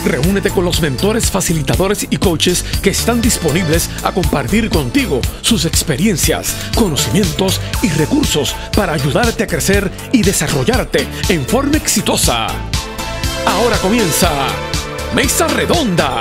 Reúnete con los mentores, facilitadores y coaches que están disponibles a compartir contigo sus experiencias, conocimientos y recursos para ayudarte a crecer y desarrollarte en forma exitosa. Ahora comienza Mesa Redonda.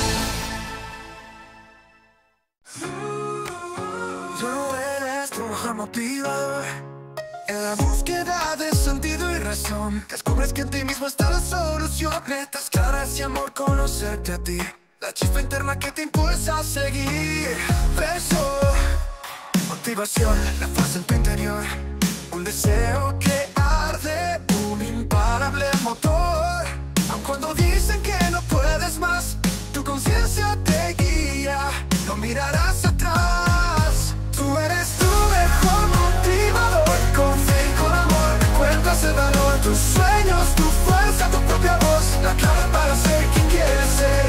Motivador. En la búsqueda de sentido y razón, descubres que en ti mismo está la solución. Metas claras y amor, conocerte a ti, la chispa interna que te impulsa a seguir. Verso, motivación, la fuerza en tu interior, un deseo que arde, un imparable motor. Aun cuando dicen que no puedes más, tu conciencia te guía, no mirarás atrás. Tú eres tu mejor motivador, con fe y con amor encuentras el valor. Tus sueños, tu fuerza, tu propia voz, la clave para ser quien quieres ser.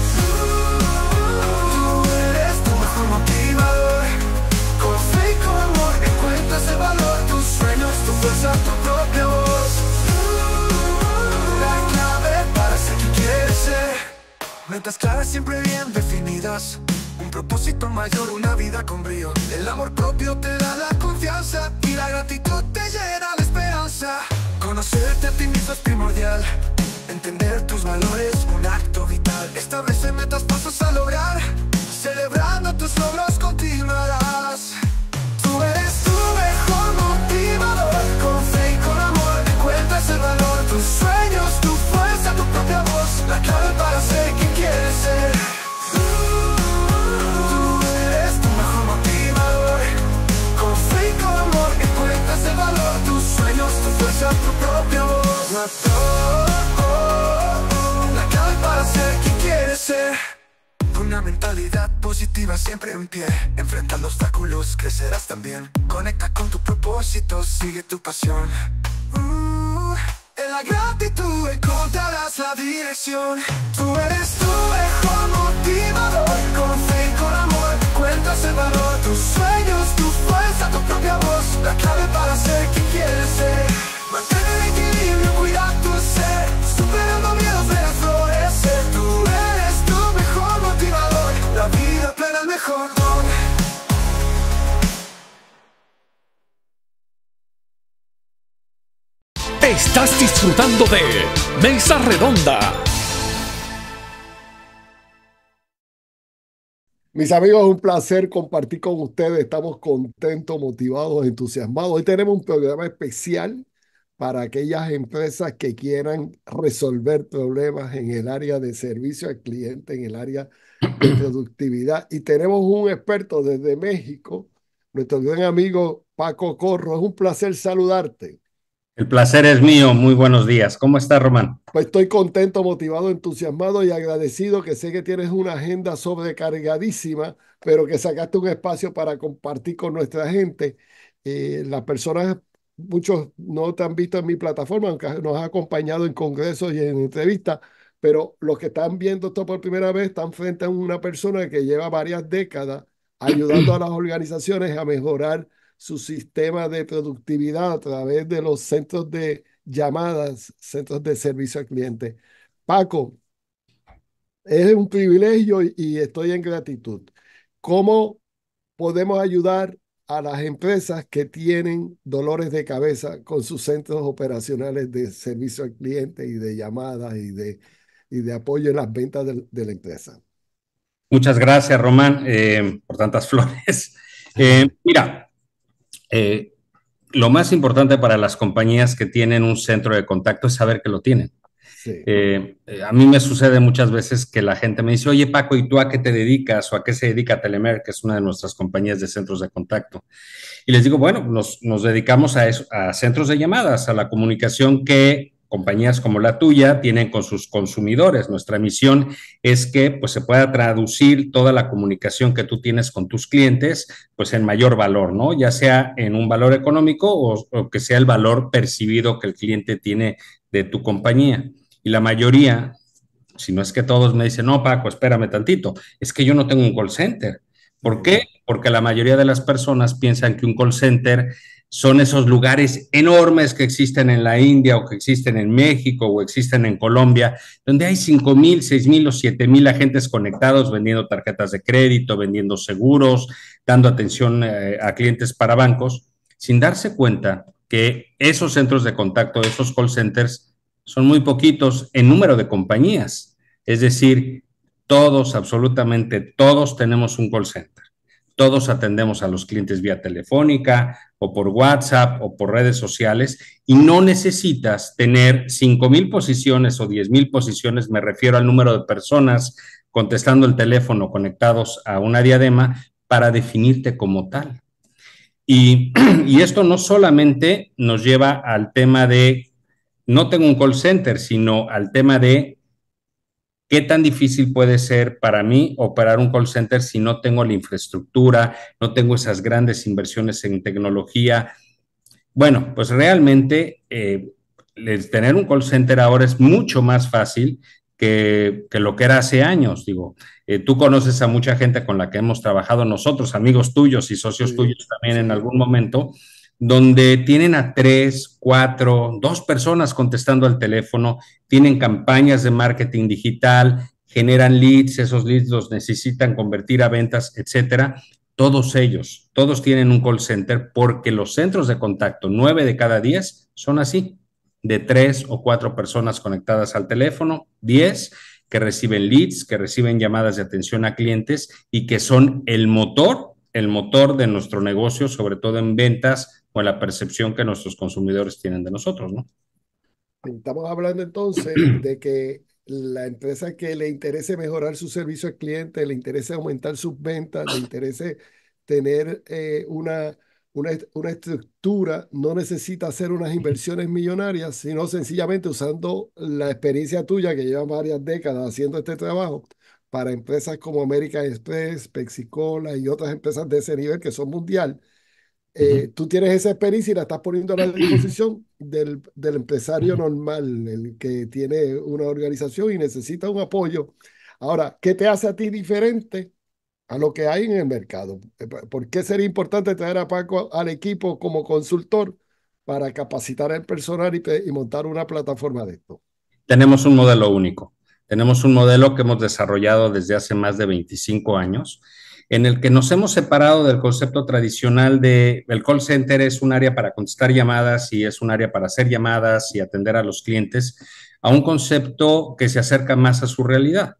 Tú eres tu mejor motivador, con fe y con amor encuentras el valor. Tus sueños, tu fuerza, tu propia voz, la clave para ser quien quieres ser. Metas claras siempre bien definidas, un propósito mayor, una vida con brío. El amor propio te da la confianza y la gratitud te llena de esperanza. Conocerte a ti mismo es primordial, entender tus valores, un acto vital. Establece metas, pasos a lograr, celebrando tus logros continuarás. Tú eres tu mejor motivador, con fe y con amor encuentras el valor. Tus sueños, tu fuerza, tu propia voz, la clave para ser quien quieres ser. Tu propia voz, la clave para ser quien quieres ser. Con una mentalidad positiva siempre en pie, enfrentando obstáculos crecerás también. Conecta con tu propósito, sigue tu pasión. En la gratitud encontrarás la dirección. Tú eres tu mejor motivador, con fe y con amor encuentras el valor. Tus sueños, tu fuerza, tu propia voz, la clave para ser quien quieres ser. Mantén el equilibrio, cuida tu ser, superando miedos, verás florecer. Tú eres tu mejor motivador, la vida plena el mejor don. Estás disfrutando de Mesa Redonda. Mis amigos, es un placer compartir con ustedes. Estamos contentos, motivados, entusiasmados. Hoy tenemos un programa especial para aquellas empresas que quieran resolver problemas en el área de servicio al cliente, en el área de productividad. Y tenemos un experto desde México, nuestro gran amigo Paco Corro. Es un placer saludarte. El placer es mío. Muy buenos días. ¿Cómo está, Román? Pues estoy contento, motivado, entusiasmado y agradecido, que sé que tienes una agenda sobrecargadísima, pero que sacaste un espacio para compartir con nuestra gente. Las personas, muchos no te han visto en mi plataforma, aunque nos has acompañado en congresos y en entrevistas, pero los que están viendo esto por primera vez están frente a una persona que lleva varias décadas ayudando a las organizaciones a mejorar su sistema de productividad a través de los centros de llamadas, centros de servicio al cliente. Paco, es un privilegio y estoy en gratitud. ¿Cómo podemos ayudar a las empresas que tienen dolores de cabeza con sus centros operacionales de servicio al cliente y de llamadas y de apoyo en las ventas de la empresa? Muchas gracias, Román, por tantas flores. Mira, lo más importante para las compañías que tienen un centro de contacto es saber que lo tienen. Sí. A mí me sucede muchas veces que la gente me dice, oye, Paco, ¿y tú a qué te dedicas? ¿O a qué se dedica Telemer, que es una de nuestras compañías de centros de contacto? Y les digo, bueno, nos dedicamos a eso, a centros de llamadas, a la comunicación que compañías como la tuya tienen con sus consumidores. Nuestra misión es que pues, se pueda traducir toda la comunicación que tú tienes con tus clientes pues, en mayor valor, ¿no? Ya sea en un valor económico o que sea el valor percibido que el cliente tiene de tu compañía. Y la mayoría, si no es que todos, me dicen, no, Paco, espérame tantito, es que yo no tengo un call center. ¿Por qué? Porque la mayoría de las personas piensan que un call center son esos lugares enormes que existen en la India o que existen en México o existen en Colombia, donde hay 5,000, 6,000 o 7,000 agentes conectados vendiendo tarjetas de crédito, vendiendo seguros, dando atención a clientes para bancos, sin darse cuenta que esos centros de contacto, esos call centers, son muy poquitos en número de compañías. Es decir, todos, absolutamente todos tenemos un call center. Todos atendemos a los clientes vía telefónica o por WhatsApp o por redes sociales y no necesitas tener 5,000 posiciones o 10,000 posiciones, me refiero al número de personas contestando el teléfono conectados a una diadema para definirte como tal. Y esto no solamente nos lleva al tema de no tengo un call center, sino al tema de qué tan difícil puede ser para mí operar un call center si no tengo la infraestructura, no tengo esas grandes inversiones en tecnología. Bueno, pues realmente tener un call center ahora es mucho más fácil que lo que era hace años. Digo, tú conoces a mucha gente con la que hemos trabajado nosotros, amigos tuyos y socios Sí, tuyos también en sí. algún momento, donde tienen a 3, 4, 2 personas contestando al teléfono, tienen campañas de marketing digital, generan leads, esos leads los necesitan convertir a ventas, etcétera. Todos ellos, todos tienen un call center porque los centros de contacto, 9 de cada 10 son así, de 3 o 4 personas conectadas al teléfono, 10 que reciben leads, que reciben llamadas de atención a clientes y que son el motor de nuestro negocio, sobre todo en ventas o en la percepción que nuestros consumidores tienen de nosotros, ¿no? Estamos hablando entonces de que la empresa que le interese mejorar su servicio al cliente, le interese aumentar sus ventas, le interese tener una estructura, no necesita hacer unas inversiones millonarias, sino sencillamente usando la experiencia tuya que lleva varias décadas haciendo este trabajo para empresas como American Express, Pepsi-Cola y otras empresas de ese nivel que son mundial. Tú tienes esa experiencia y la estás poniendo a la disposición del empresario normal, el que tiene una organización y necesita un apoyo. Ahora, ¿qué te hace a ti diferente a lo que hay en el mercado? ¿Por qué sería importante traer a Paco al equipo como consultor para capacitar al personal y montar una plataforma de esto? Tenemos un modelo único. Tenemos un modelo que hemos desarrollado desde hace más de 25 años, en el que nos hemos separado del concepto tradicional de el call center es un área para contestar llamadas y es un área para hacer llamadas y atender a los clientes, a un concepto que se acerca más a su realidad.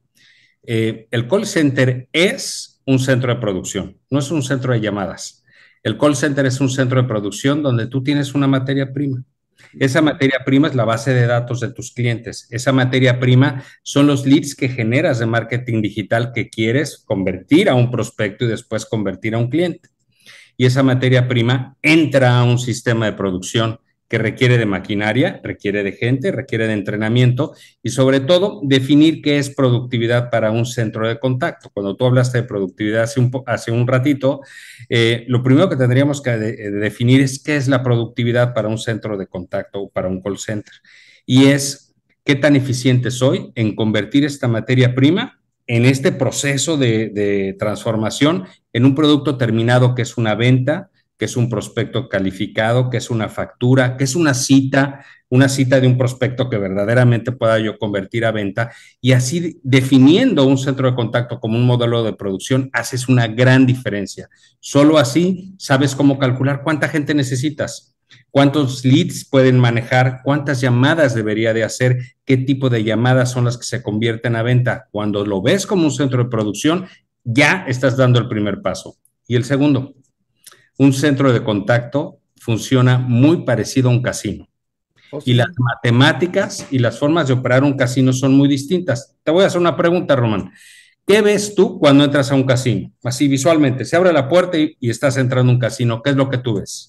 El call center es un centro de producción, no es un centro de llamadas. El call center es un centro de producción donde tú tienes una materia prima. Esa materia prima es la base de datos de tus clientes. Esa materia prima son los leads que generas de marketing digital que quieres convertir a un prospecto y después convertir a un cliente. Y esa materia prima entra a un sistema de producción que requiere de maquinaria, requiere de gente, requiere de entrenamiento y sobre todo definir qué es productividad para un centro de contacto. Cuando tú hablaste de productividad hace un ratito, lo primero que tendríamos que definir es qué es la productividad para un centro de contacto o para un call center. Y es qué tan eficiente soy en convertir esta materia prima en este proceso de transformación en un producto terminado que es una venta, que es un prospecto calificado, que es una factura, que es una cita de un prospecto que verdaderamente pueda yo convertir a venta y así definiendo un centro de contacto como un modelo de producción, haces una gran diferencia. Solo así sabes cómo calcular cuánta gente necesitas, cuántos leads pueden manejar, cuántas llamadas debería de hacer, qué tipo de llamadas son las que se convierten a venta. Cuando lo ves como un centro de producción, ya estás dando el primer paso. Y el segundo, un centro de contacto funciona muy parecido a un casino. ¿Oh, Y sí? las matemáticas y las formas de operar un casino son muy distintas. Te voy a hacer una pregunta, Román. ¿Qué ves tú cuando entras a un casino? Así visualmente, se abre la puerta y estás entrando a un casino. ¿Qué es lo que tú ves?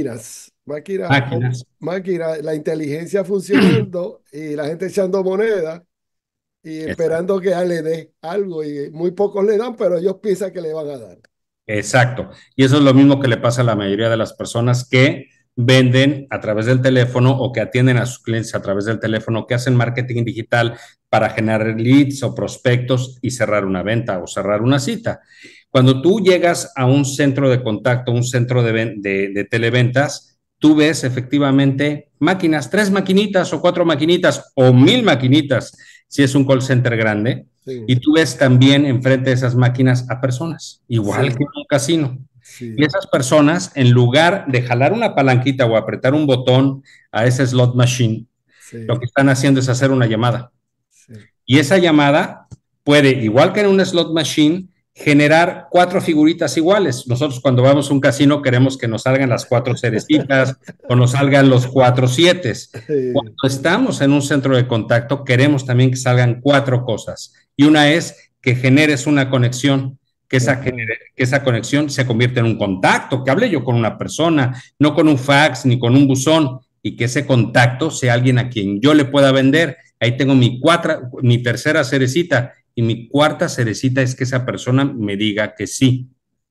Máquinas. Máquinas, la inteligencia funcionando y la gente echando moneda y esperando que le dé algo y muy pocos le dan, pero ellos piensan que le van a dar. Exacto. Y eso es lo mismo que le pasa a la mayoría de las personas que venden a través del teléfono o que atienden a sus clientes a través del teléfono, que hacen marketing digital para generar leads o prospectos y cerrar una venta o cerrar una cita. Cuando tú llegas a un centro de contacto, un centro de televentas, tú ves efectivamente máquinas, 3 maquinitas o 4 maquinitas o 1000 maquinitas, si es un call center grande, Sí, y tú ves también enfrente de esas máquinas a personas, igual sí, que en un casino. Y sí, esas personas, en lugar de jalar una palanquita o apretar un botón a ese slot machine, lo sí, que están haciendo es hacer una llamada. sí. Y esa llamada puede, igual que en un slot machine, generar 4 figuritas iguales. Nosotros cuando vamos a un casino queremos que nos salgan las 4 cerecitas o nos salgan los 4 sietes. Cuando Sí, estamos en un centro de contacto queremos también que salgan 4 cosas. Y una es que generes una conexión, ajá, que esa conexión se convierta en un contacto, que hable yo con una persona, no con un fax ni con un buzón, y que ese contacto sea alguien a quien yo le pueda vender. Ahí tengo mi tercera cerecita, y mi cuarta cerecita es que esa persona me diga que sí.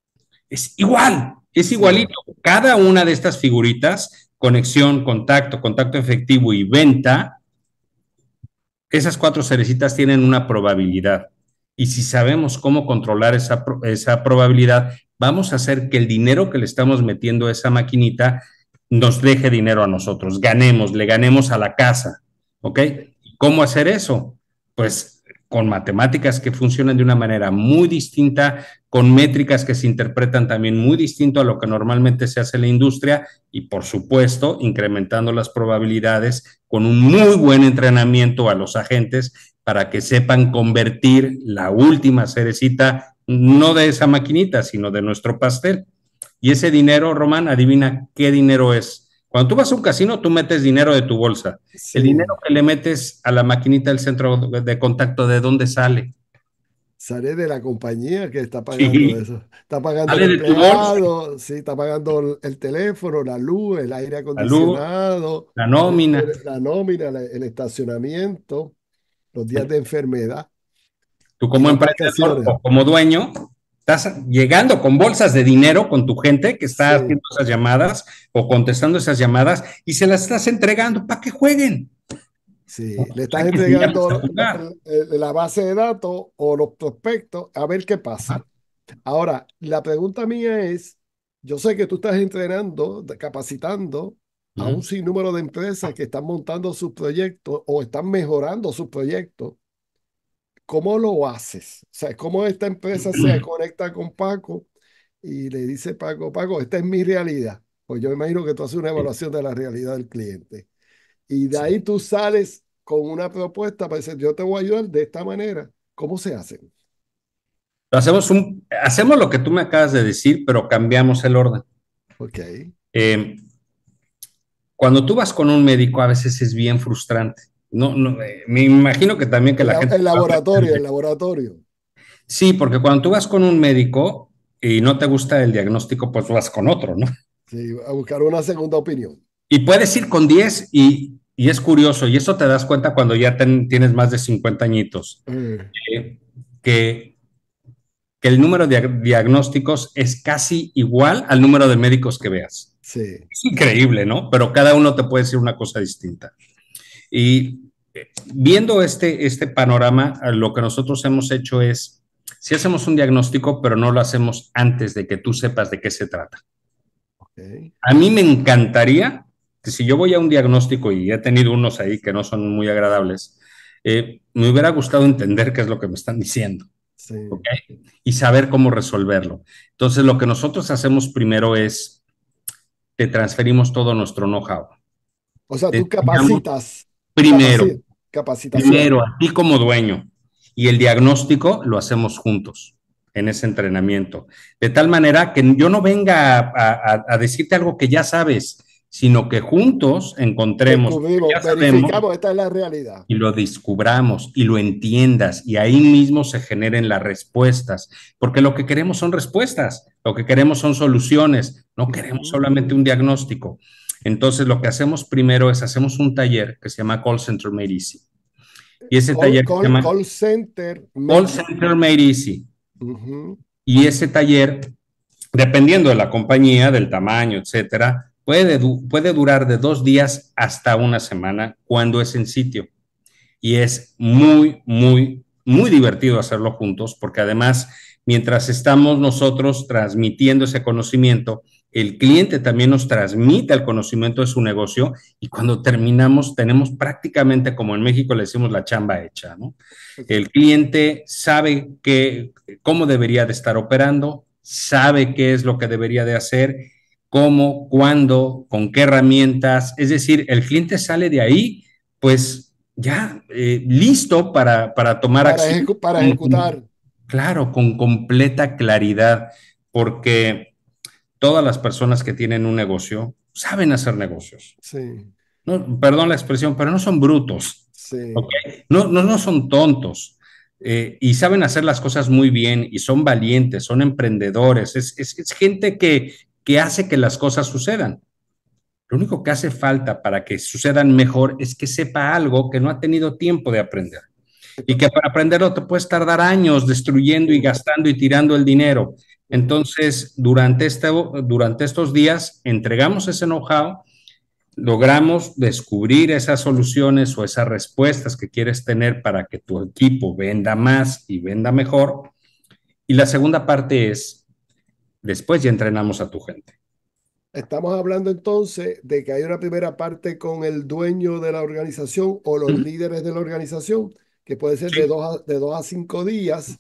Es sí, igualito. Cada una de estas figuritas, conexión, contacto, contacto efectivo y venta, esas 4 cerecitas tienen una probabilidad. Y si sabemos cómo controlar esa probabilidad, vamos a hacer que el dinero que le estamos metiendo a esa maquinita nos deje dinero a nosotros, le ganemos a la casa. ¿Ok? ¿Cómo hacer eso? Pues con matemáticas que funcionan de una manera muy distinta, con métricas que se interpretan también muy distinto a lo que normalmente se hace en la industria y, por supuesto, incrementando las probabilidades con un muy buen entrenamiento a los agentes para que sepan convertir la última cerecita, no de esa maquinita, sino de nuestro pastel. Y ese dinero, Román, adivina qué dinero es. Cuando tú vas a un casino, tú metes dinero de tu bolsa. El dinero sí. que le metes a la maquinita del centro de contacto, ¿de dónde sale? Sale de la compañía que está pagando Sí, eso. Está pagando el sale de tu bolsa. empleado, sí, está pagando el teléfono, la luz, el aire La luz, acondicionado, la nómina. la nómina, el estacionamiento, los días de enfermedad Tú y como las emprendedor vacaciones. o como dueño, estás llegando con bolsas de dinero con tu gente que está Sí, haciendo esas llamadas o contestando esas llamadas y se las estás entregando para que jueguen. sí. Le Pues estás hay que enseñarles a entregando jugar. la base de datos o los prospectos a ver qué pasa. Ahora, la pregunta mía es, yo sé que tú estás entrenando, capacitando a un ¿Mm? sinnúmero de empresas que están montando sus proyectos o están mejorando sus proyectos. ¿Cómo lo haces? O sea, ¿cómo esta empresa se conecta con Paco y le dice Paco, Paco, esta es mi realidad? Pues yo imagino que tú haces una Sí, evaluación de la realidad del cliente. Y de sí. ahí tú sales con una propuesta para decir, yo te voy a ayudar de esta manera. ¿Cómo se hace? Hacemos lo que tú me acabas de decir, pero cambiamos el orden. Ok. Eh, Cuando tú vas con un médico, a veces es bien frustrante. No, no, me imagino que también que la gente... El laboratorio, el laboratorio. Sí, porque cuando tú vas con un médico y no te gusta el diagnóstico, pues vas con otro, ¿no? Sí, a buscar una segunda opinión. Y puedes ir con 10 y es curioso, y eso te das cuenta cuando ya tienes más de 50 añitos, Eh, eh, que, que el número de diagnósticos es casi igual al número de médicos que veas. sí. Es increíble, ¿no? Pero cada uno te puede decir una cosa distinta. Y viendo este panorama, lo que nosotros hemos hecho es, si hacemos un diagnóstico, pero no lo hacemos antes de que tú sepas de qué se trata. Ok. A mí me encantaría que si yo voy a un diagnóstico y he tenido unos ahí que no son muy agradables, me hubiera gustado entender qué es lo que me están diciendo, ¿ok? Sí. Y saber cómo resolverlo. Entonces, lo que nosotros hacemos primero es, te transferimos todo nuestro know-how. O sea, Te tú enseñamos capacitas, primero, capacitación. primero a ti como dueño y el diagnóstico lo hacemos juntos en ese entrenamiento. De tal manera que yo no venga a decirte algo que ya sabes, sino que juntos encontremos lo que Descubrimos, ya sabemos verificamos, esta es la realidad. y lo descubramos y lo entiendas y ahí mismo se generen las respuestas, porque lo que queremos son respuestas, lo que queremos son soluciones, no queremos Ujú. solamente un diagnóstico. Entonces, lo que hacemos primero es hacemos un taller que se llama Call Center Made Easy. Y ese taller se llama Call center Call medicine. Center Made Easy. Ujú. Y ese taller, dependiendo de la compañía, del tamaño, etcétera, puede durar de 2 días hasta una semana cuando es en sitio. Y es muy, muy, muy divertido hacerlo juntos porque además mientras estamos nosotros transmitiendo ese conocimiento, el cliente también nos transmite el conocimiento de su negocio y cuando terminamos tenemos prácticamente, como en México le decimos, la chamba hecha, ¿no? El cliente sabe cómo debería de estar operando, sabe qué es lo que debería de hacer, cómo, cuándo, con qué herramientas. Es decir, el cliente sale de ahí, pues ya listo para tomar acción. Para ejecutar. Claro, con completa claridad, porque todas las personas que tienen un negocio saben hacer negocios. Sí, No, perdón la expresión, pero no son brutos, ¿ok? sí. No son tontos. Y saben hacer las cosas muy bien y son valientes, son emprendedores, es gente que hace que las cosas sucedan. Lo único que hace falta para que sucedan mejor es que sepa algo que no ha tenido tiempo de aprender. Y que para aprenderlo te puedes tardar años destruyendo y gastando y tirando el dinero. Entonces, durante estos días, entregamos ese know-how, logramos descubrir esas soluciones o esas respuestas que quieres tener para que tu equipo venda más y venda mejor. Y la segunda parte es, después ya entrenamos a tu gente. Estamos hablando entonces de que hay una primera parte con el dueño de la organización o los líderes de la organización, que puede ser de 2 a 5 días,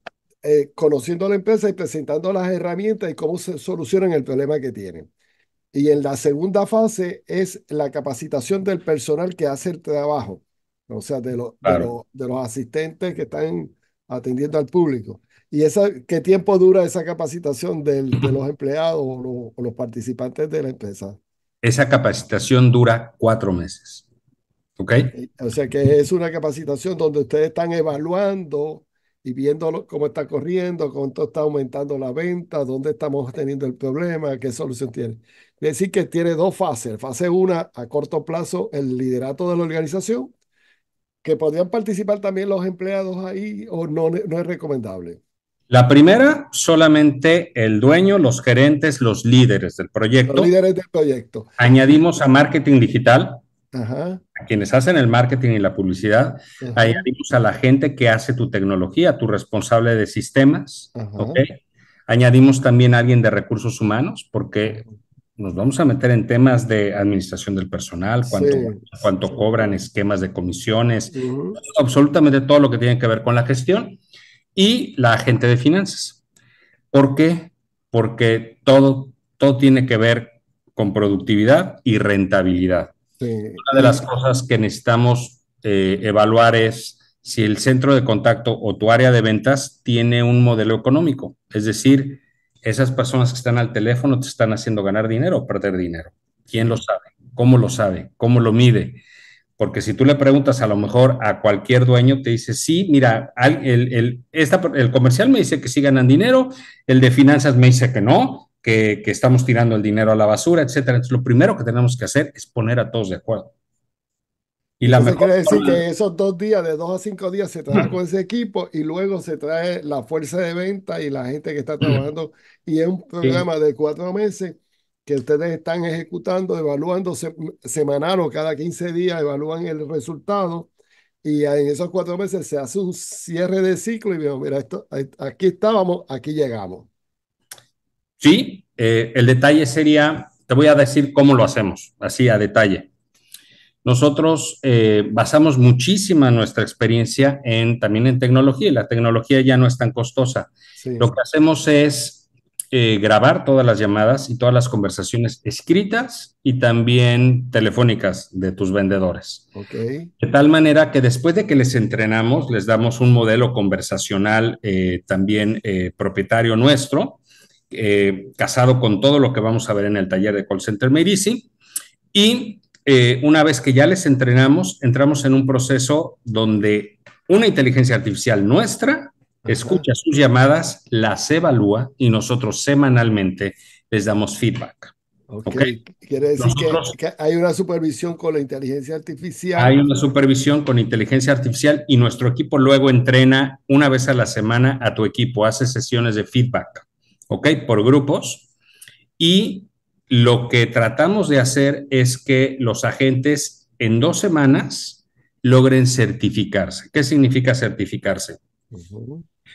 conociendo la empresa y presentando las herramientas y cómo se solucionan el problema que tienen. Y en la segunda fase es la capacitación del personal que hace el trabajo, o sea, Claro. de los asistentes que están atendiendo al público. ¿Y qué tiempo dura esa capacitación de los empleados o los participantes de la empresa? Esa capacitación dura 4 meses. ¿Ok? Ok. O sea que es una capacitación donde ustedes están evaluando y viendo cómo está corriendo, cuánto está aumentando la venta, dónde estamos teniendo el problema, qué solución tiene. Es decir, que tiene 2 fases. Fase 1, a corto plazo, el liderato de la organización, que podrían participar también los empleados ahí o no es recomendable. La primera, solamente el dueño, los gerentes, los líderes del Los proyecto. líderes del proyecto. Añadimos a marketing digital, Ajá, a quienes hacen el marketing y la publicidad. ajá, Añadimos a la gente que hace tu tecnología, tu responsable de sistemas. ¿Ok? ajá. Añadimos también a alguien de recursos humanos, porque nos vamos a meter en temas de administración del personal, Sí, cuánto sí. cobran, esquemas de comisiones, Ujú. absolutamente todo lo que tiene que ver con la gestión y la gente de finanzas. ¿Por qué? Porque todo tiene que ver con productividad y rentabilidad. Sí. Una de las cosas que necesitamos evaluar es si el centro de contacto o tu área de ventas tiene un modelo económico. Es decir, esas personas que están al teléfono te están haciendo ganar dinero o perder dinero. ¿Quién lo Sí. sabe? ¿Cómo lo sabe? ¿Cómo lo mide? Porque si tú le preguntas a lo mejor a cualquier dueño, te dice, sí, mira, el comercial me dice que sí ganan dinero, el de finanzas me dice que no, que estamos tirando el dinero a la basura, etcétera. Entonces, lo primero que tenemos que hacer es poner a todos de acuerdo. Y la Entonces mejor quiere decir forma, que esos 2 días, de 2 a 5 días, se trabaja con ese equipo y luego se trae la fuerza de venta y la gente que está trabajando. Y es un sí, programa de 4 meses que ustedes están ejecutando, evaluando semanal o cada 15 días, evalúan el resultado. Y en esos 4 meses se hace un cierre de ciclo y vemos, mira, aquí estábamos, aquí llegamos. sí, el detalle sería, te voy a decir cómo lo hacemos, así a detalle. Nosotros basamos muchísima nuestra experiencia también en tecnología y la tecnología ya no es tan costosa. Lo Sí, que hacemos es grabar todas las llamadas y todas las conversaciones escritas y también telefónicas de tus vendedores. ok. De tal manera que después de que les entrenamos, les damos un modelo conversacional también propietario nuestro, casado con todo lo que vamos a ver en el taller de Call Center Made Easy. Y una vez que ya les entrenamos, entramos en un proceso donde una inteligencia artificial nuestra Ajá. escucha sus llamadas, las evalúa y nosotros semanalmente les damos feedback. Ok, ¿Ok? quiere decir Nosotros que hay una supervisión con la inteligencia hay artificial. una supervisión con inteligencia artificial y nuestro equipo luego entrena una vez a la semana a tu equipo, hace sesiones de feedback, ¿ok? Por grupos. Y lo que tratamos de hacer es que los agentes en 2 semanas logren certificarse. ¿Qué significa certificarse? Ujú.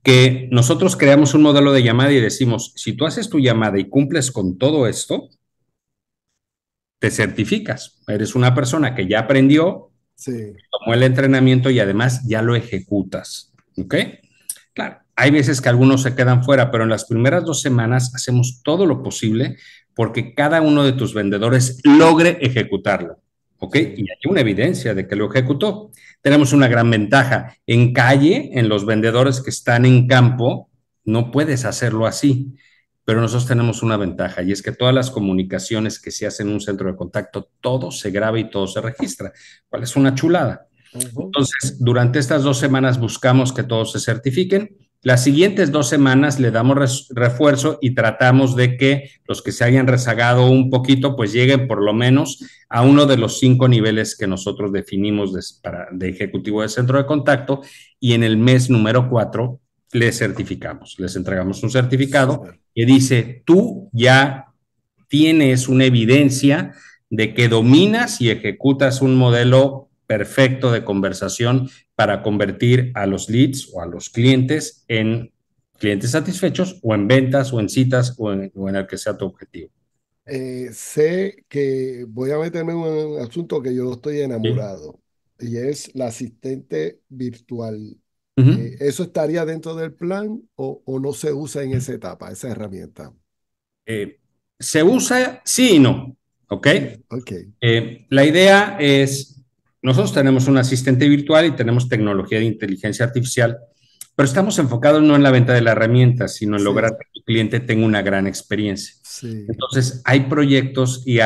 que nosotros creamos un modelo de llamada y decimos, si tú haces tu llamada y cumples con todo esto, te certificas. Eres una persona que ya aprendió, Sí, tomó el entrenamiento y además ya lo ejecutas. ¿Ok? Claro, hay veces que algunos se quedan fuera, pero en las primeras 2 semanas hacemos todo lo posible porque cada uno de tus vendedores logre ejecutarlo. ¿Ok? sí. Y hay una evidencia de que lo ejecutó. Tenemos una gran ventaja. En calle, en los vendedores que están en campo, no puedes hacerlo así. Pero nosotros tenemos una ventaja y es que todas las comunicaciones que se hacen en un centro de contacto, todo se graba y todo se registra, cual es una chulada. Ajá. Entonces, durante estas 2 semanas buscamos que todos se certifiquen. Las siguientes 2 semanas le damos refuerzo y tratamos de que los que se hayan rezagado un poquito, pues lleguen por lo menos a uno de los 5 niveles que nosotros definimos de ejecutivo de centro de contacto y en el mes número 4 les certificamos, les entregamos un certificado Súper. que dice, tú ya tienes una evidencia de que dominas y ejecutas un modelo perfecto de conversación para convertir a los leads o a los clientes en clientes satisfechos o en ventas o en citas o en el que sea tu objetivo. Sé que voy a meterme en un asunto que yo estoy ¿Sí? enamorado y es la asistente virtual. Uh -huh. ¿Eso estaría dentro del plan o no se usa en esa etapa, esa herramienta? Se usa sí y no, ¿ok? Sí, ok. La idea es, nosotros tenemos un asistente virtual y tenemos tecnología de inteligencia artificial, pero estamos enfocados no en la venta de la herramienta, sino en lograr Sí, que tu cliente tenga una gran experiencia. sí, Entonces, hay proyectos y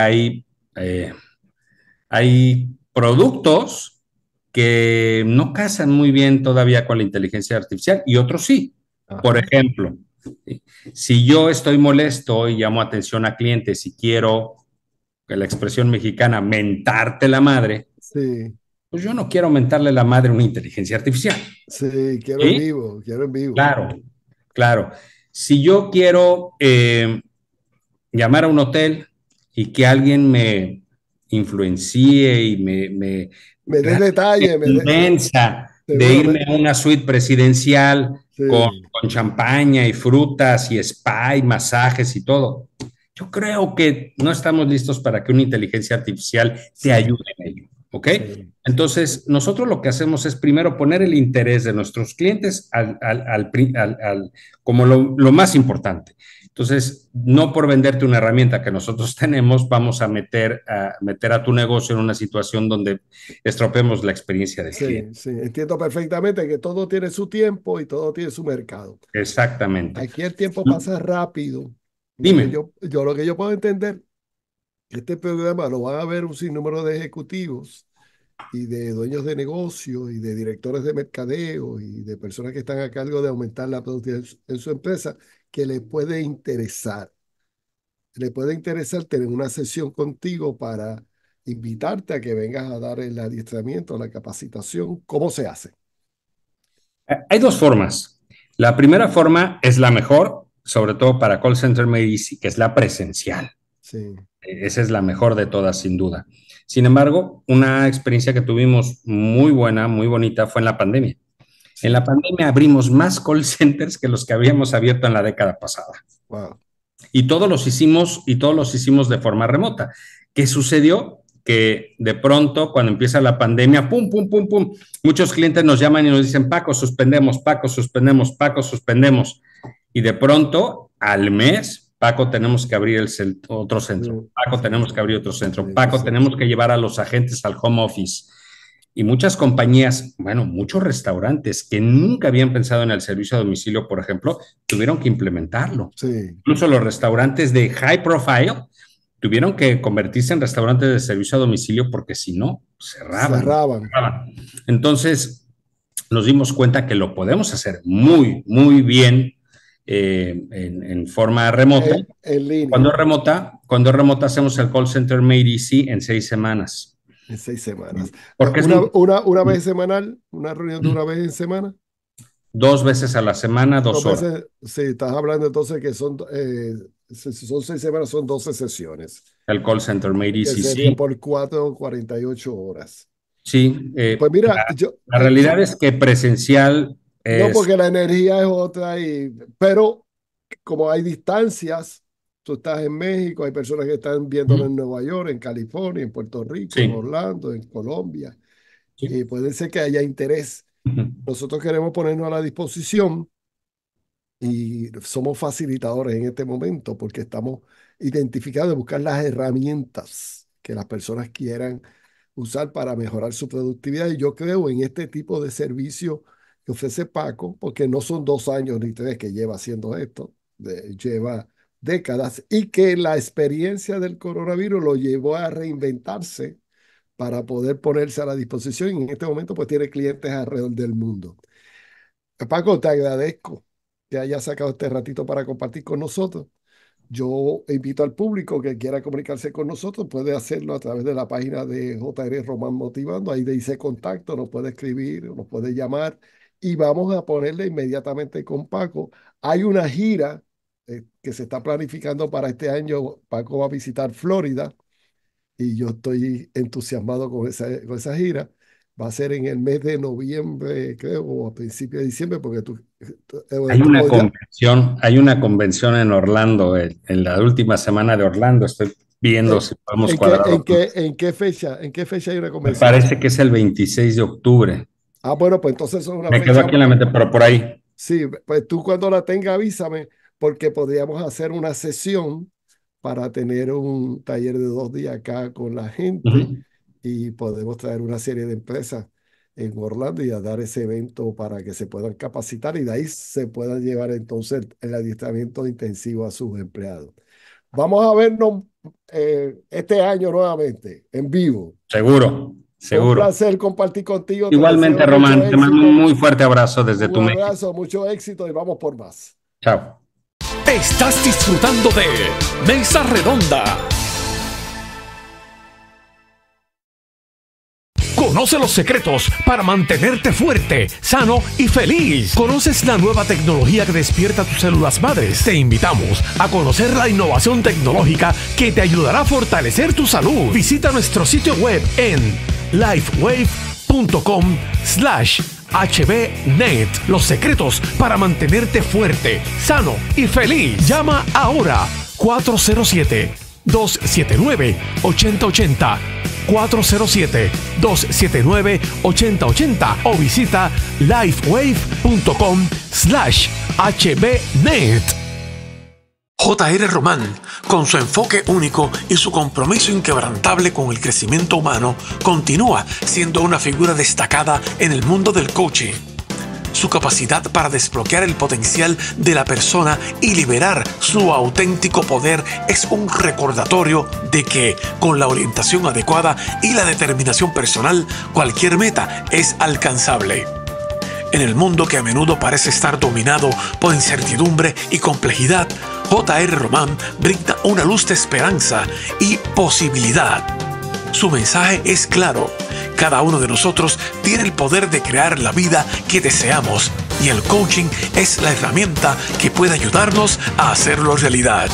hay productos que no casan muy bien todavía con la inteligencia artificial y otros sí. Por ajá, ejemplo, si yo estoy molesto y llamo atención a clientes y quiero, que la expresión mexicana, mentarte la madre, sí, pues yo no quiero mentarle la madre a una inteligencia artificial. sí, quiero en ¿Sí? vivo, quiero en vivo. Claro, claro. Si yo quiero llamar a un hotel y que alguien me influencie y Me des me detalle, convenza de seguro, irme a una suite presidencial sí, con champaña y frutas y spa y masajes y todo. Yo creo que no estamos listos para que una inteligencia artificial te sí, ayude en ello, ¿ok? sí, sí, Entonces, nosotros lo que hacemos es primero poner el interés de nuestros clientes como lo más importante. Entonces, no por venderte una herramienta que nosotros tenemos, vamos a meter a tu negocio en una situación donde estropeemos la experiencia del cliente. sí, sí. Entiendo perfectamente que todo tiene su tiempo y todo tiene su mercado. Exactamente. Aquí el tiempo pasa rápido. Dime. Lo que yo puedo entender, este programa lo van a ver un sinnúmero de ejecutivos y de dueños de negocios y de directores de mercadeo y de personas que están a cargo de aumentar la productividad en su empresa, que le puede interesar. Le puede interesar tener una sesión contigo para invitarte a que vengas a dar el adiestramiento, la capacitación. ¿Cómo se hace? Hay dos formas. La primera forma es la mejor, sobre todo para call center medicine, que es la presencial. Sí, Esa es la mejor de todas, sin duda. Sin embargo, una experiencia que tuvimos muy buena, muy bonita, fue en la pandemia. En la sí. pandemia abrimos más call centers que los que habíamos abierto en la década pasada. Wow. Y todos los hicimos de forma remota. ¿Qué sucedió? Que de pronto, cuando empieza la pandemia, pum, pum, pum, pum, muchos clientes nos llaman y nos dicen, Paco, suspendemos, Paco, suspendemos, Paco, suspendemos. Y de pronto, al mes, Paco, tenemos que abrir otro Sí, centro. Paco, sí, tenemos que abrir otro centro. otro Paco, centro. tenemos que llevar a los agentes al home office. Y muchas compañías, bueno, muchos restaurantes que nunca habían pensado en el servicio a domicilio, por ejemplo, tuvieron que implementarlo. Sí, Incluso los restaurantes de high profile tuvieron que convertirse en restaurantes de servicio a domicilio porque si no, cerraban. cerraban Entonces, nos dimos cuenta que lo podemos hacer muy, muy bien en forma remota. en Cuando línea es remota, cuando es remota hacemos el call center Made Easy en 6 semanas. en 6 semanas. Porque es un, Una vez semanal, una reunión de una vez en semana. 2 veces a la semana, Dos 2 horas. veces, sí, estás hablando entonces que si son 6 semanas, son 12 sesiones, El call center Made que Easy, sería sí. por 4, 48 horas. Sí, Pues mira, yo, la realidad es que presencial No, porque la energía es otra, pero como hay distancias, tú estás en México, hay personas que están viéndolo en Nueva York, en California, en Puerto Rico, en Sí, Orlando, en Colombia, y sí. puede ser que haya interés. Nosotros queremos ponernos a la disposición y somos facilitadores en este momento porque estamos identificados de buscar las herramientas que las personas quieran usar para mejorar su productividad. Y yo creo en este tipo de servicio que ofrece Paco, porque no son 2 años ni 3 que lleva haciendo esto, lleva décadas, y que la experiencia del coronavirus lo llevó a reinventarse para poder ponerse a la disposición. Y en este momento pues tiene clientes alrededor del mundo. Paco, te agradezco que hayas sacado este ratito para compartir con nosotros. Yo invito al público que quiera comunicarse con nosotros, puede hacerlo a través de la página de JR Román Motivando. Ahí dice contacto, nos puede escribir, nos puede llamar y vamos a ponerle inmediatamente con Paco. Hay una gira que se está planificando para este año. Paco va a visitar Florida y yo estoy entusiasmado con esa gira. Va a ser en el mes de noviembre, creo, o a principios de diciembre, porque tú podrías. Hay una convención en Orlando, en la última semana de Orlando. Estoy viendo ¿En, si podemos cuadrarlo. en qué fecha hay una Me convención? parece que es el 26 de octubre. Ah, bueno, pues entonces es una Me quedó fecha. aquí en la mente, pero por ahí. Sí, pues tú cuando la tenga avísame, porque podríamos hacer una sesión para tener un taller de 2 días acá con la gente Ujú. y podemos traer una serie de empresas en Orlando y a dar ese evento para que se puedan capacitar y de ahí se pueda llevar entonces el adiestramiento intensivo a sus empleados. Vamos a vernos este año nuevamente en vivo. Seguro, Fue un seguro. placer compartir contigo. Te Igualmente, deseo mucho Román, te mando un éxito. muy fuerte abrazo desde Un tu México. abrazo, mucho éxito y vamos por más. Chao. Estás disfrutando de Mesa Redonda. Conoce los secretos para mantenerte fuerte, sano y feliz. ¿Conoces la nueva tecnología que despierta tus células madres? Te invitamos a conocer la innovación tecnológica que te ayudará a fortalecer tu salud. Visita nuestro sitio web en lifewave.com/HBNet. Los secretos para mantenerte fuerte, sano y feliz. Llama ahora 407-279-8080. 407-279-8080 o visita lifewave.com/HBNet. J.R. Román, con su enfoque único y su compromiso inquebrantable con el crecimiento humano, continúa siendo una figura destacada en el mundo del coaching. Su capacidad para desbloquear el potencial de la persona y liberar su auténtico poder es un recordatorio de que, con la orientación adecuada y la determinación personal, cualquier meta es alcanzable. En el mundo que a menudo parece estar dominado por incertidumbre y complejidad, J.R. Román brinda una luz de esperanza y posibilidad. Su mensaje es claro. Cada uno de nosotros tiene el poder de crear la vida que deseamos y el coaching es la herramienta que puede ayudarnos a hacerlo realidad.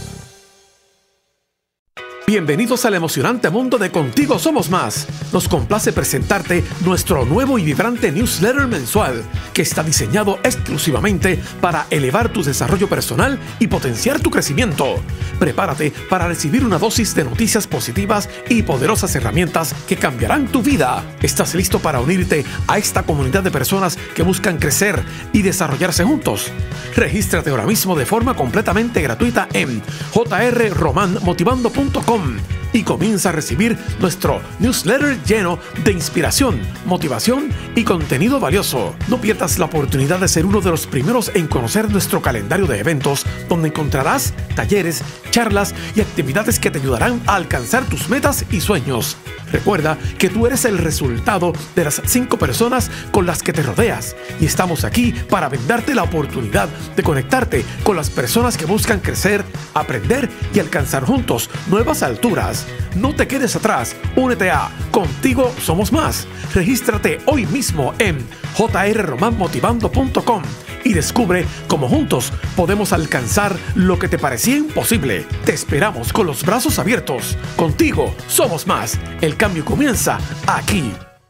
Bienvenidos al emocionante mundo de Contigo Somos Más. Nos complace presentarte nuestro nuevo y vibrante newsletter mensual que está diseñado exclusivamente para elevar tu desarrollo personal y potenciar tu crecimiento. Prepárate para recibir una dosis de noticias positivas y poderosas herramientas que cambiarán tu vida. ¿Estás listo para unirte a esta comunidad de personas que buscan crecer y desarrollarse juntos? Regístrate ahora mismo de forma completamente gratuita en jrromanmotivando.com y comienza a recibir nuestro newsletter lleno de inspiración, motivación y contenido valioso. No pierdas la oportunidad de ser uno de los primeros en conocer nuestro calendario de eventos, donde encontrarás talleres, charlas y actividades que te ayudarán a alcanzar tus metas y sueños. Recuerda que tú eres el resultado de las 5 personas con las que te rodeas y estamos aquí para brindarte la oportunidad de conectarte con las personas que buscan crecer, aprender y alcanzar juntos nuevas alturas. No te quedes atrás, únete a Contigo Somos Más. Regístrate hoy mismo en jrromanmotivando.com y descubre cómo juntos podemos alcanzar lo que te parecía imposible. Te esperamos con los brazos abiertos. Contigo somos más. El cambio comienza aquí.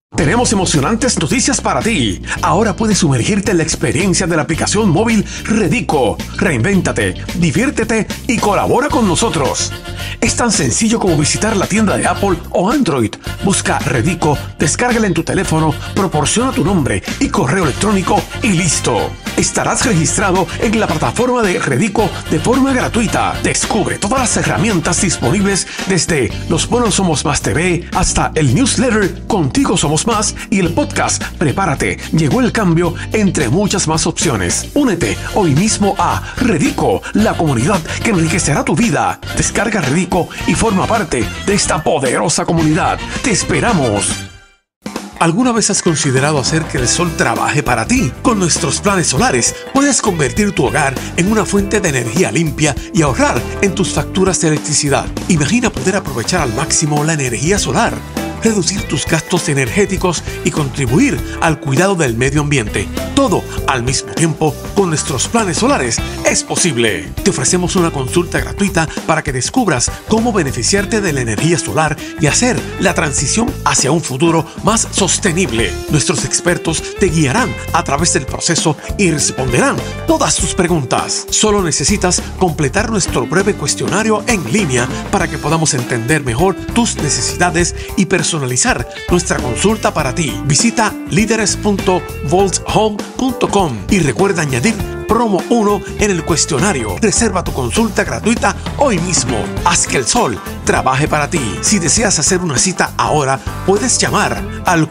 Tenemos emocionantes noticias para ti. Ahora puedes sumergirte en la experiencia de la aplicación móvil Redico. Reinvéntate, diviértete y colabora con nosotros. Es tan sencillo como visitar la tienda de Apple o Android. Busca Redico, descárgala en tu teléfono, proporciona tu nombre y correo electrónico y listo. Estarás registrado en la plataforma de Redico de forma gratuita. Descubre todas las herramientas disponibles desde Los Buenos Somos Más TV hasta el newsletter Contigo Somos Más y el podcast Prepárate, llegó el cambio, entre muchas más opciones. Únete hoy mismo a Redico, la comunidad que enriquecerá tu vida. Descarga Redico y forma parte de esta poderosa comunidad. ¡Te esperamos! ¿Alguna vez has considerado hacer que el sol trabaje para ti? Con nuestros planes solares puedes convertir tu hogar en una fuente de energía limpia y ahorrar en tus facturas de electricidad. Imagina poder aprovechar al máximo la energía solar, reducir tus gastos energéticos y contribuir al cuidado del medio ambiente. Todo al mismo tiempo con nuestros planes solares es posible. Te ofrecemos una consulta gratuita para que descubras cómo beneficiarte de la energía solar y hacer la transición hacia un futuro más sostenible. Nuestros expertos te guiarán a través del proceso y responderán todas tus preguntas. Solo necesitas completar nuestro breve cuestionario en línea para que podamos entender mejor tus necesidades y personalizar nuestra consulta para ti. Visita líderes.voltshome.com y recuerda añadir promo 1 en el cuestionario. Reserva tu consulta gratuita hoy mismo. Haz que el sol trabaje para ti. Si deseas hacer una cita ahora, puedes llamar al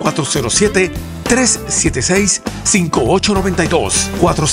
407-376-5892.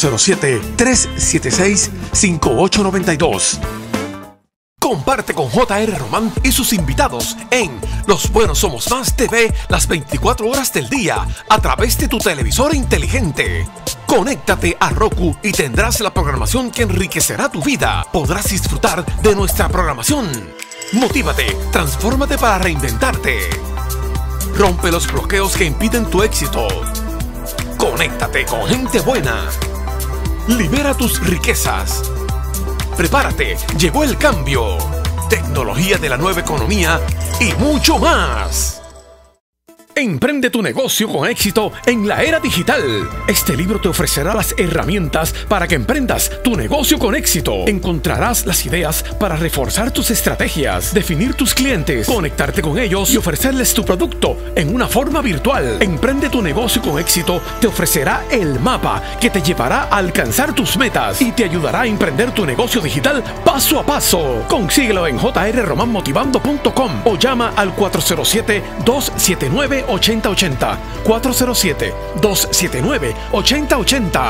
407-376-5892. Comparte con J.R. Román y sus invitados en Los Buenos Somos Más TV las 24 horas del día a través de tu televisor inteligente. Conéctate a Roku y tendrás la programación que enriquecerá tu vida. Podrás disfrutar de nuestra programación. Motívate, transfórmate para reinventarte. Rompe los bloqueos que impiden tu éxito. Conéctate con gente buena. Libera tus riquezas. Prepárate, llegó el cambio. Tecnología de la nueva economía y mucho más. Emprende tu negocio con éxito en la era digital. Este libro te ofrecerá las herramientas para que emprendas tu negocio con éxito. Encontrarás las ideas para reforzar tus estrategias, definir tus clientes, conectarte con ellos y ofrecerles tu producto en una forma virtual. Emprende tu negocio con éxito te ofrecerá el mapa que te llevará a alcanzar tus metas y te ayudará a emprender tu negocio digital paso a paso. Consíguelo en jrromanmotivando.com o llama al 407-279-8080. 407-279-8080.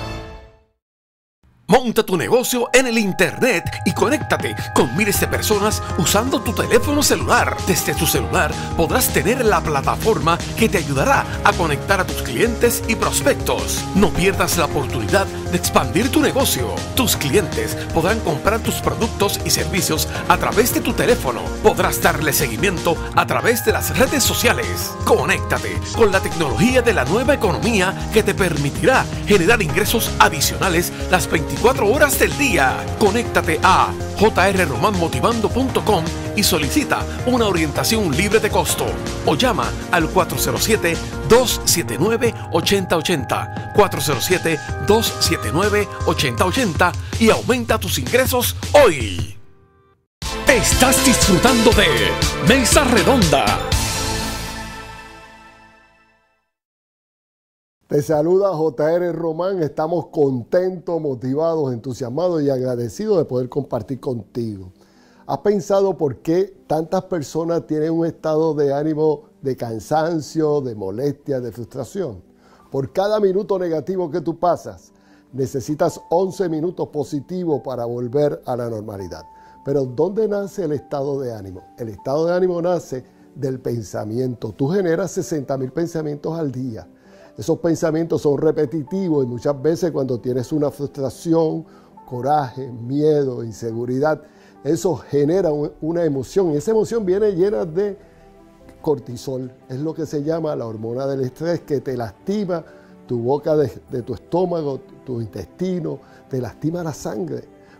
Monta tu negocio en el internet y conéctate con miles de personas usando tu teléfono celular. Desde tu celular podrás tener la plataforma que te ayudará a conectar a tus clientes y prospectos. No pierdas la oportunidad de expandir tu negocio. Tus clientes podrán comprar tus productos y servicios a través de tu teléfono. Podrás darle seguimiento a través de las redes sociales. Conéctate con la tecnología de la nueva economía que te permitirá generar ingresos adicionales las 24 horas del día. Conéctate a jrromanmotivando.com y solicita una orientación libre de costo o llama al 407-279-8080. 407-279-8080 y aumenta tus ingresos hoy. Estás disfrutando de Mesa Redonda. Te saluda J.R. Román. Estamos contentos, motivados, entusiasmados y agradecidos de poder compartir contigo. ¿Has pensado por qué tantas personas tienen un estado de ánimo de cansancio, de molestia, de frustración? Por cada minuto negativo que tú pasas, necesitas 11 minutos positivos para volver a la normalidad. Pero ¿dónde nace el estado de ánimo? El estado de ánimo nace del pensamiento. Tú generas 60,000 pensamientos al día. Esos pensamientos son repetitivos y muchas veces cuando tienes una frustración, coraje, miedo, inseguridad, eso genera una emoción y esa emoción viene llena de cortisol. Es lo que se llama la hormona del estrés que te lastima tu boca de tu estómago, tu intestino, te lastima la sangre.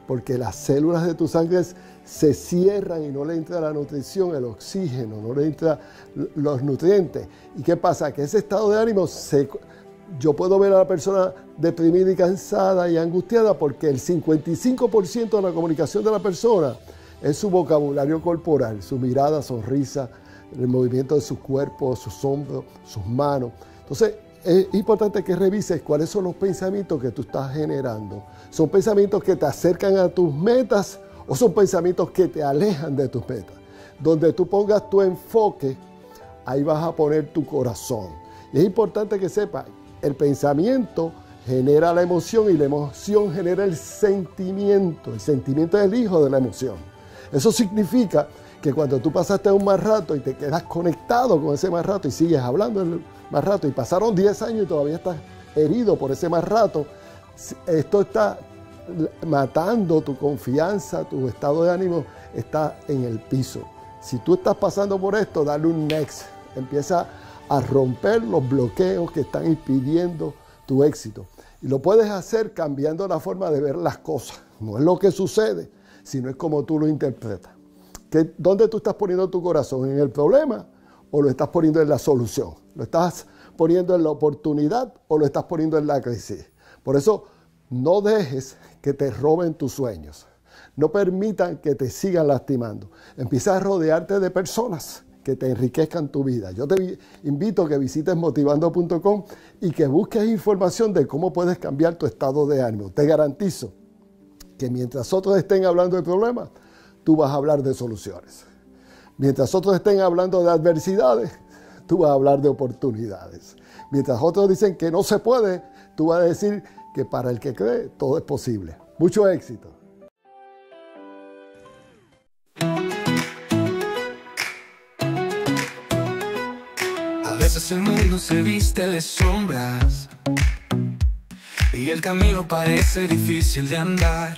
porque las células de tu sangre se cierran y no le entra la nutrición, el oxígeno, no le entra los nutrientes. ¿Y qué pasa? Que ese estado de ánimo, yo puedo ver a la persona deprimida y cansada y angustiada porque el 55% de la comunicación de la persona es su vocabulario corporal, su mirada, sonrisa, el movimiento de su cuerpo, sus hombros, sus manos. Entonces, es importante que revises cuáles son los pensamientos que tú estás generando. ¿Son pensamientos que te acercan a tus metas o son pensamientos que te alejan de tus metas? Donde tú pongas tu enfoque, ahí vas a poner tu corazón. Y es importante que sepas, el pensamiento genera la emoción y la emoción genera el sentimiento. El sentimiento es el hijo de la emoción. Eso significa que cuando tú pasaste un mal rato y te quedas conectado con ese mal rato y sigues hablando el mal rato y pasaron 10 años y todavía estás herido por ese mal rato, esto está matando tu confianza, tu estado de ánimo está en el piso. Si tú estás pasando por esto, dale un next. Empieza a romper los bloqueos que están impidiendo tu éxito. Y lo puedes hacer cambiando la forma de ver las cosas. No es lo que sucede, sino es como tú lo interpretas. ¿Dónde tú estás poniendo tu corazón? ¿En el problema o lo estás poniendo en la solución? ¿Lo estás poniendo en la oportunidad o lo estás poniendo en la crisis? Por eso, no dejes que te roben tus sueños. No permitan que te sigan lastimando. Empieza a rodearte de personas que te enriquezcan tu vida. Yo te invito a que visites motivando.com y que busques información de cómo puedes cambiar tu estado de ánimo. Te garantizo que mientras otros estén hablando de problemas, tú vas a hablar de soluciones. Mientras otros estén hablando de adversidades, tú vas a hablar de oportunidades. Mientras otros dicen que no se puede, tú vas a decir que para el que cree, todo es posible. Mucho éxito. A veces el mundo se viste de sombras y el camino parece difícil de andar.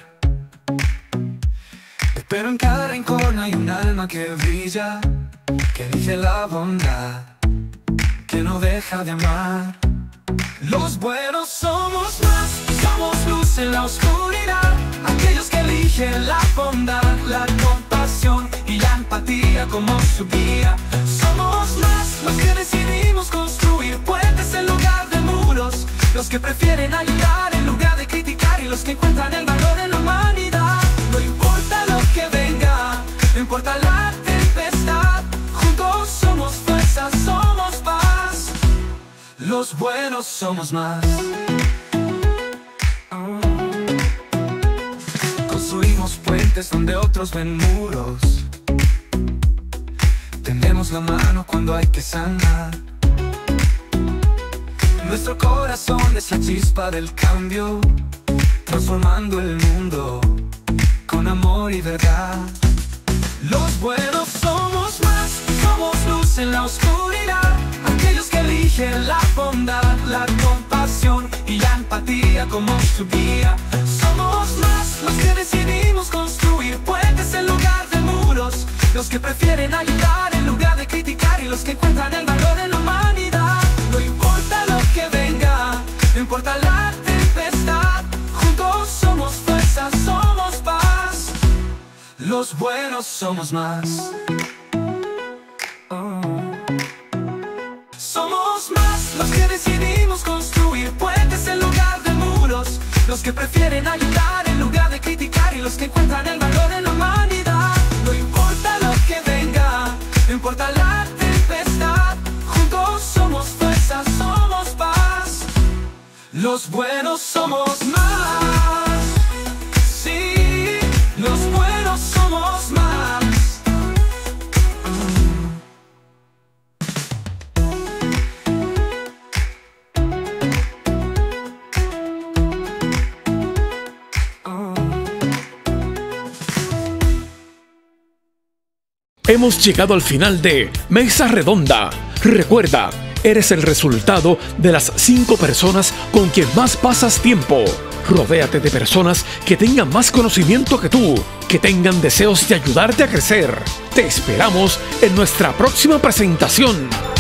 Pero en cada rincón hay un alma que brilla, que dice la bondad, que no deja de amar. Los buenos somos más, somos luz en la oscuridad, aquellos que eligen la bondad, la compasión y la empatía como su guía. Somos más los que decidimos construir puentes en lugar de muros, los que prefieren ayudar en lugar de criticar y los que encuentran el valor en la humanidad. No importa lo que venga, no importa la tempestad, juntos somos fuerza, somos paz. Los buenos somos más. Construimos puentes donde otros ven muros. Tendemos la mano cuando hay que sanar. Nuestro corazón es la chispa del cambio, transformando el mundo con amor y verdad. Los buenos somos más, somos luz en la oscuridad, aquellos que eligen la bondad, la compasión y la empatía como su guía. Somos más los que decidimos construir puentes en lugar de muros, los que prefieren ayudar en lugar de criticar y los que encuentran el valor en la humanidad. No importa lo que venga, no importa la tempestad, juntos somos fuerza, somos paz. Los buenos somos más. Somos más los que decidimos construir puentes en lugar de muros, los que prefieren ayudar en lugar de criticar y los que encuentran el valor en la humanidad. No importa lo que venga, no importa la tempestad, juntos somos fuerza, somos paz. Los buenos somos más. Sí, los buenos somos más. Hemos llegado al final de Mesa Redonda. Recuerda, eres el resultado de las 5 personas con quien más pasas tiempo. Rodéate de personas que tengan más conocimiento que tú, que tengan deseos de ayudarte a crecer. Te esperamos en nuestra próxima presentación.